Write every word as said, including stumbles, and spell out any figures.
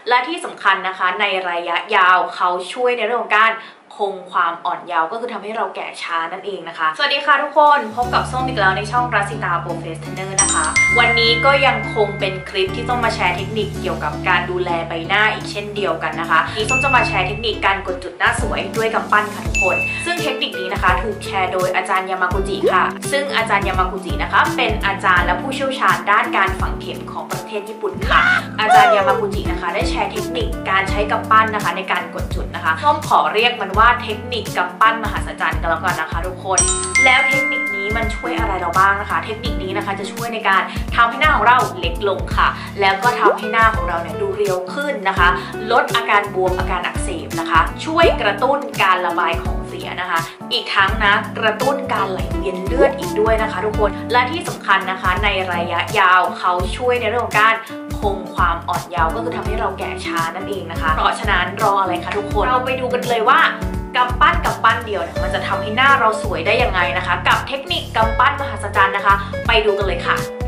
และที่สำคัญนะคะในระยะยาวเขาช่วยในเรื่องของการคงความอ่อนเยาว์ก็คือทำให้เราแก่ช้านั่นเองนะคะสวัสดีค่ะทุกคนพบกับส้มอีกแล้วในช่องรัสิตาโปรเฟสเนอร์นะคะวันนี้ก็ยังคงเป็นคลิปที่ต้องมาแชร์เทคนิคเกี่ยวกับการดูแลใบหน้าอีกเช่นเดียวกันนะคะที่ส้มจะมาแชร์เทคนิคการกดจุดหน้าสวยด้วยกำปั้นค่ะทุกคนซึ่งเทคนิคนี้นะคะถูกแชร์โดยอาจารย์ยามากุจิค่ะซึ่งอาจารย์ยามากุจินะคะเป็นอาจารย์และผู้เชี่ยวชาญด้านการฝังเข็มของประเทศญี่ปุ่นค่ะอาจารย์ยามากุจินะคะได้แชร์เทคนิคการใช้กำปั้นนะคะในการกดจุดนะคะส้มขอเรียกมันว่าเทคนิคกำปั้นมหัศจรรย์กันแล้วกันนะคะทุกคนแล้วเทคนิคนี้มันช่วยอะไรเราบ้างนะคะเทคนิคนี้นะคะจะช่วยในการทำให้หน้าของเราเล็กลงค่ะแล้วก็ทำให้หน้าของเราเนี่ยดูเรียวขึ้นนะคะลดอาการบวมอาการอักเสบนะคะช่วยกระตุ้นการระบายของเสียนะคะอีกทั้งนะกระตุ้นการไหลเวียนเลือดอีกด้วยนะคะทุกคนและที่สำคัญนะคะในระยะยาวเขาช่วยในเรื่องของการคงความอ่อนเยาว์ก็คือทำให้เราแก่ช้านั่นเองนะคะเพราะฉะนั้นรออะไรคะทุกคนเราไปดูกันเลยว่ากำปั้นกำปั้นเดียวเนี่ยมันจะทำให้หน้าเราสวยได้ยังไงนะคะกับเทคนิคกำปั้นมหัศจรรย์นะคะไปดูกันเลยค่ะ